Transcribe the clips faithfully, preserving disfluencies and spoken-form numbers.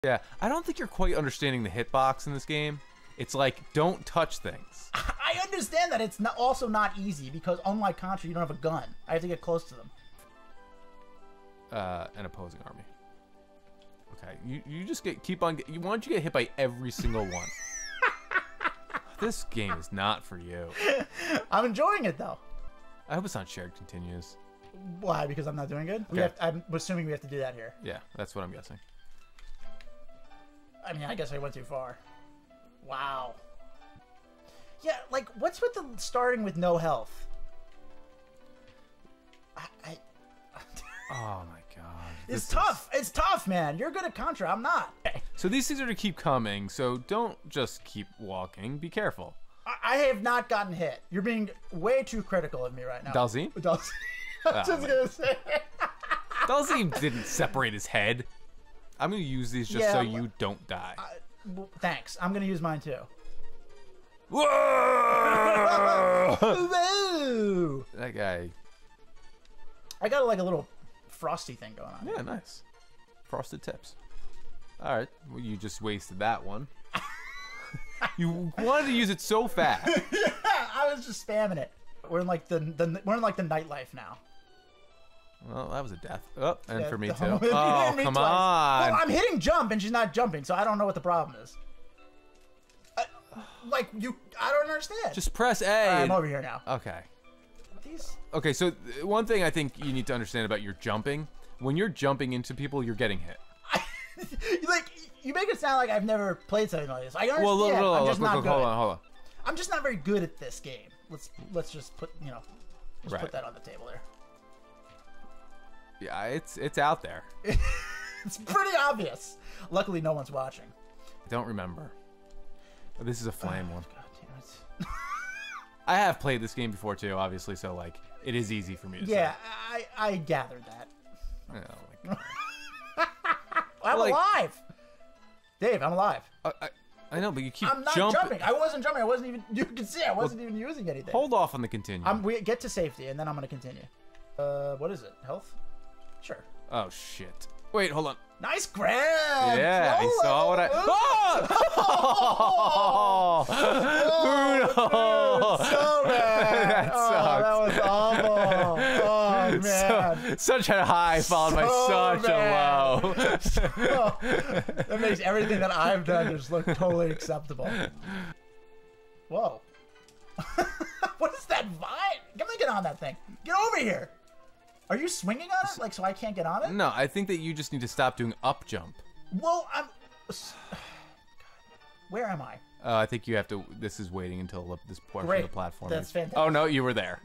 Yeah, I don't think you're quite understanding the hitbox in this game. It's like, don't touch things. I understand that it's not, also not easy because unlike Contra, you don't have a gun. I have to get close to them. Uh, an opposing army. Okay, you, you just get keep on. You why don't you get hit by every single one? This game is not for you. I'm enjoying it though. I hope it's not shared continues. Why? Because I'm not doing good? Okay. We have, I'm assuming we have to do that here. Yeah, that's what I'm guessing. I mean, I guess I went too far. Wow. Yeah, like, what's with the starting with no health? I... I oh my god. It's tough. Is... It's tough, man. You're good at Contra. I'm not. So these things are to keep coming, so don't just keep walking. Be careful. I, I have not gotten hit. You're being way too critical of me right now. Dalzine? Dalzine. I was Oh, just going to say. Dalzine didn't separate his head. I'm going to use these just Yeah, so you don't die. Uh, well, thanks. I'm going to use mine too. Whoa! Whoa! That guy. I got like a little frosty thing going on. Yeah, nice. Frosted tips. All right. Well, you just wasted that one. You wanted to use it so fast. Yeah, I was just spamming it. We're in like the, the we're in like the nightlife now. Well, that was a death. Oh, and Yeah, for me the- too. me Oh, twice. come on. Well, I'm hitting jump and she's not jumping, so I don't know what the problem is. I, like you, I don't understand. Just press A. I'm and- over here now. Okay. These. Okay, so th- one thing I think you need to understand about your jumping, when you're jumping into people, you're getting hit. Like you make it sound like I've never played something like this. I understand. Well, look, look, I'm look, just look, not look, good. hold on, hold on. I'm just not very good at this game. Let's let's just put you know, just Right. put that on the table there. Yeah, it's it's out there. It's pretty obvious. Luckily, no one's watching. I don't remember. But this is a flame one. God damn it. I have played this game before too, obviously, so like it is easy for me to Yeah, say. I I gathered that. Oh, my God. I'm Like- alive, Dave. I'm alive. I, I, I know, but you keep I'm not jumping. jumping. I wasn't jumping. I wasn't even. You can see I wasn't even using anything. Hold off on the continue. I'm. We get to safety and then I'm gonna continue. Uh, what is it? Health? Sure. Oh shit! Wait, hold on. Nice grab. Yeah, I saw what I. Oh! Bruno! So bad. That Oh, sucks. that was awful. Oh man. So, such a high followed by So such bad. a low. Oh, that makes everything that I've done just look totally acceptable. Whoa. What is that vine? Come on, get on that thing. Get over here. Are you swinging on it, like so I can't get on it? No, I think that you just need to stop doing up jump. Well, I'm. Where am I? Uh, I think you have to. This is waiting until this portion Great. of the platform. That's is- fantastic. Oh no, you were there.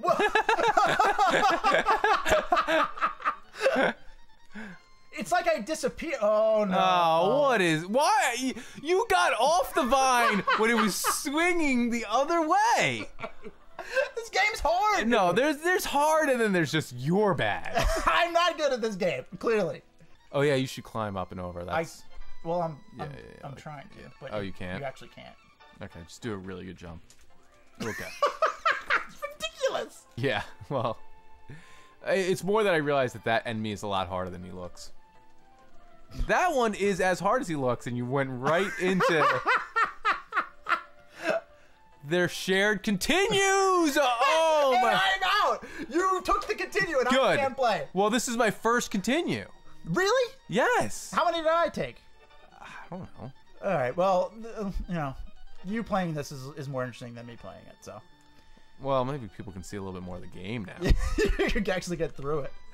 It's like I disappear. Oh no. Oh, what is? Why? You- You got off the vine when it was swinging the other way. This game's hard. No, there's there's hard, and then there's just you're bad. I'm not good at this game. Clearly. Oh yeah, you should climb up and over. I. That's Well, I'm. Yeah, I'm, yeah, yeah. I'm trying to. But Oh, you can't? You actually can't. okay. Just do a really good jump. Okay. It's ridiculous. Yeah. Well, I- it's more that I realized that that enemy is a lot harder than he looks. That one is as hard as he looks, and you went right into. Their shared continues. Oh And my. I'm out. You took the continue, and I Good. can't play. Well, this is my first continue. Really? Yes. How many did I take? I don't know. All right. Well, uh, you know, you playing this is is more interesting than me playing it. So Well, maybe people can see a little bit more of the game now. you can actually get through it.